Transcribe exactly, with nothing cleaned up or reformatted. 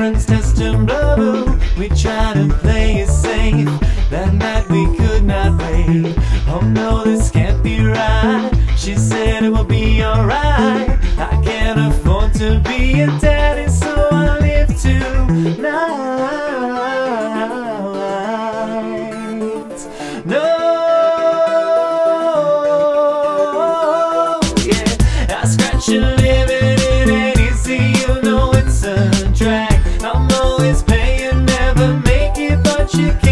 parents test and blubber. We tried to play it safe. That night we could not wait. Oh no, this can't be right. She said it will be alright. I can't afford to be a daddy, so I live tonight. No, yeah, I scratch a living, it ain't easy, you know it's a drag. I'm always paying, never make it, but you can't.